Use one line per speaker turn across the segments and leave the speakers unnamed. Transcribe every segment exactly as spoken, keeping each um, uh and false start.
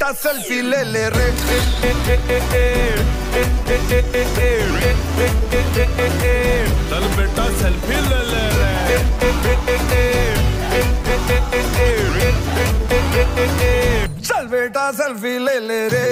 बेटा सेल्फी ले ले रे,
चल बेटा सेल्फी ले ले रे,
चल बेटा सेल्फी ले ले रे।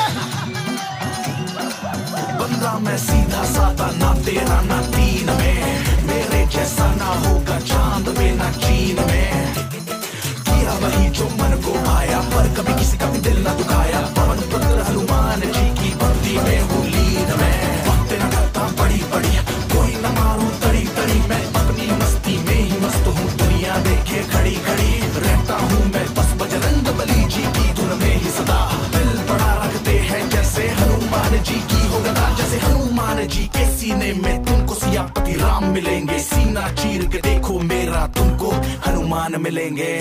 बंदा मैं सीधा साधा, ना तेरा ना तीन में, मेरे जैसा ना होगा चांद में ना चीन में। किया वही जो मन को आया, पर कभी किसी का भी दिल ना दुखाया। पवन पुत्र हनुमान जी की भक्ति में हूँ लीन में। वक्त न करता बड़ी बड़ी, कोई न मारूं तड़ी तड़ी। मैं अपनी मस्ती में ही मस्त हूँ, दुनिया देखे खड़ी खड़ी। रहता हूँ मैं बस बजरंग बली जी की धुन में ही सदा। दिल बड़ा रखते हैं जैसे हनुमान जी की हो गदा। जैसे हनुमान जी के सीने में तुमको सियापति राम मिलेंगे। सीना चीर के देखो मेरा, तुमको हनुमान मिलेंगे।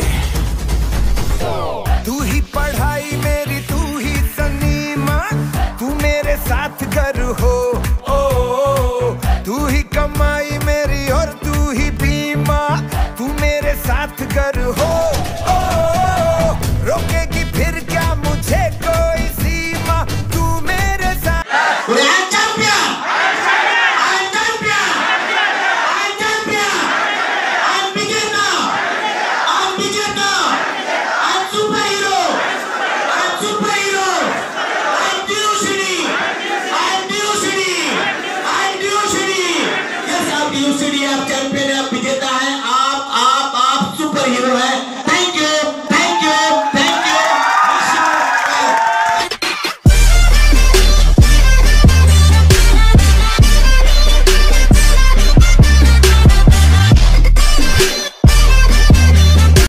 तू ही पढ़ाई मेरी, तू ही सनीमा, तू मेरे साथ घर हो। ओ, तू ही कमाई मेरी और तू ही बीमा, तू मेरे साथ घर हो। ओ, रोकेगी फिर क्या मुझे कोई सीमा, तू मेरे साथ।
City of Champion